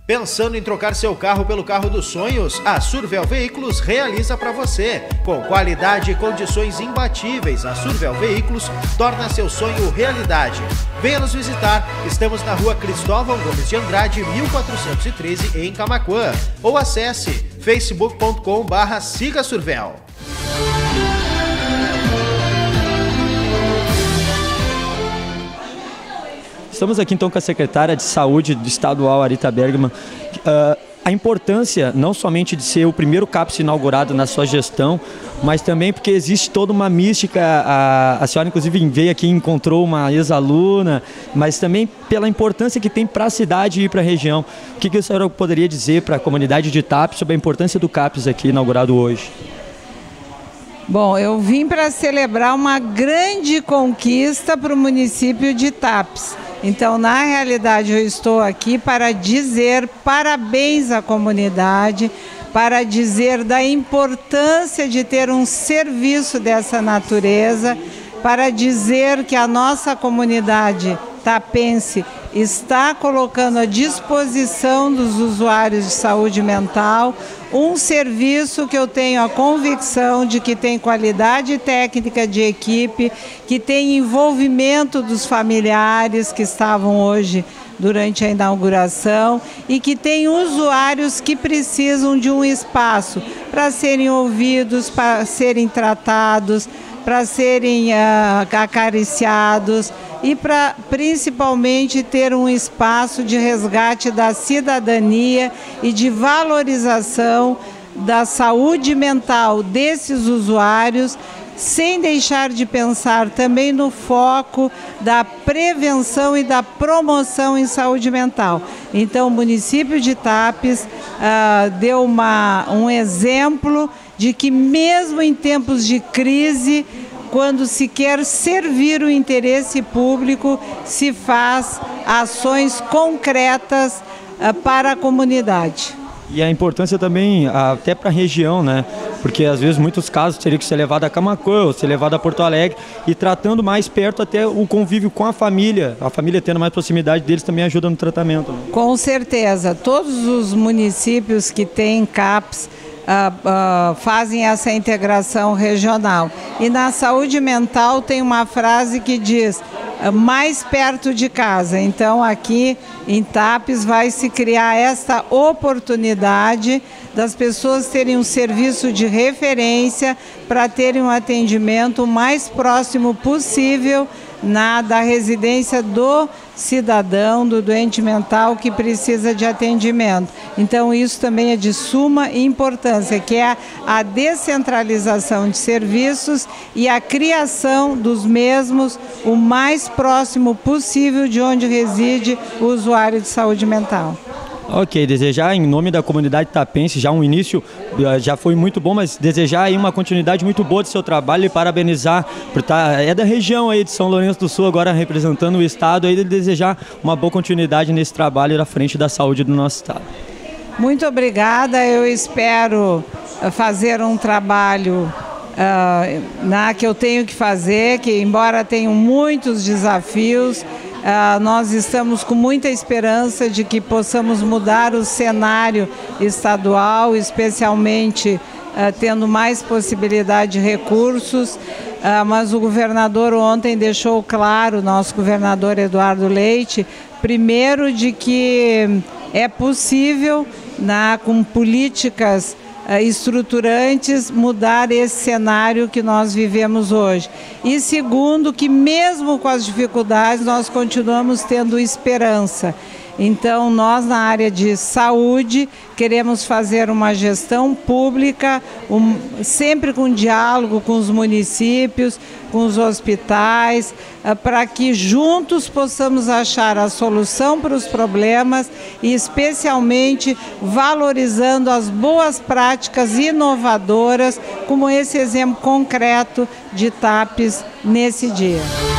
Pensando em trocar seu carro pelo carro dos sonhos? A Survel Veículos realiza para você. Com qualidade e condições imbatíveis, a Survel Veículos torna seu sonho realidade. Venha nos visitar. Estamos na rua Cristóvão Gomes de Andrade, 1413, em Camaquã. Ou acesse facebook.com/siga-survel. Estamos aqui então com a secretária de Saúde do Estadual, Arita Bergman. A importância não somente de ser o primeiro CAPS inaugurado na sua gestão, mas também porque existe toda uma mística. A senhora inclusive veio aqui e encontrou uma ex-aluna, mas também pela importância que tem para a cidade e para a região. O que a senhora poderia dizer para a comunidade de Itapes sobre a importância do CAPS aqui inaugurado hoje? Bom, eu vim para celebrar uma grande conquista para o município de Itapes. Então, na realidade, eu estou aqui para dizer parabéns à comunidade, para dizer da importância de ter um serviço dessa natureza, para dizer que a nossa comunidade tapense está colocando à disposição dos usuários de saúde mental um serviço que eu tenho a convicção de que tem qualidade técnica de equipe, que tem envolvimento dos familiares que estavam hoje durante a inauguração e que tem usuários que precisam de um espaço para serem ouvidos, para serem tratados, para serem acariciados e para principalmente ter um espaço de resgate da cidadania e de valorização da saúde mental desses usuários, sem deixar de pensar também no foco da prevenção e da promoção em saúde mental. Então, o município de Itapes deu um exemplo de que mesmo em tempos de crise, quando se quer servir o interesse público, se faz ações concretas para a comunidade. E a importância também até para a região, né? Porque às vezes muitos casos teriam que ser levado a Camaquã, ou ser levado a Porto Alegre, e tratando mais perto até o convívio com a família tendo mais proximidade deles também ajuda no tratamento. Né? Com certeza, todos os municípios que têm CAPS fazem essa integração regional. E na saúde mental tem uma frase que diz mais perto de casa. Então aqui em Itapes vai se criar essa oportunidade das pessoas terem um serviço de referência para terem um atendimento o mais próximo possível da residência do cidadão, do doente mental que precisa de atendimento. Então isso também é de suma importância, que é a descentralização de serviços e a criação dos mesmos o mais próximo possível de onde reside o usuário de saúde mental. Ok, desejar em nome da comunidade tapense, já um início já foi muito bom, mas desejar aí uma continuidade muito boa do seu trabalho e parabenizar, por é da região aí de São Lourenço do Sul, agora representando o estado, aí desejar uma boa continuidade nesse trabalho à frente da saúde do nosso estado. Muito obrigada, eu espero fazer um trabalho que eu tenho que fazer, que embora tenham muitos desafios, nós estamos com muita esperança de que possamos mudar o cenário estadual, especialmente tendo mais possibilidade de recursos, mas o governador ontem deixou claro, nosso governador Eduardo Leite, primeiro de que é possível, com políticas estruturantes, mudar esse cenário que nós vivemos hoje. E segundo, que mesmo com as dificuldades, nós continuamos tendo esperança. Então, nós na área de saúde queremos fazer uma gestão pública, sempre com diálogo com os municípios, com os hospitais, para que juntos possamos achar a solução para os problemas e especialmente valorizando as boas práticas inovadoras, como esse exemplo concreto de Itapes nesse dia.